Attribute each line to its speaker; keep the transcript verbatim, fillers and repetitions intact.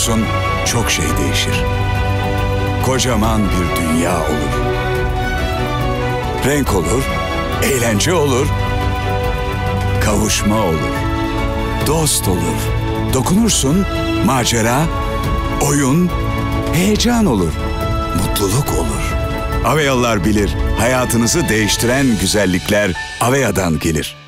Speaker 1: dokunursun, çok şey değişir. Kocaman bir dünya olur. Renk olur, eğlence olur, kavuşma olur, dost olur. Dokunursun, macera, oyun, heyecan olur, mutluluk olur. Aveyalılar bilir, hayatınızı değiştiren güzellikler Aveya'dan gelir.